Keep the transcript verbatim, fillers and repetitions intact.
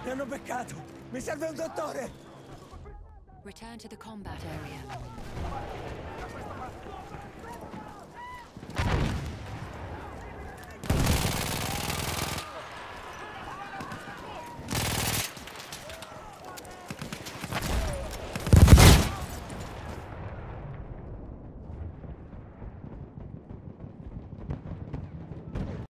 Mi hanno beccato! Mi serve un dottore! Return to the combat area.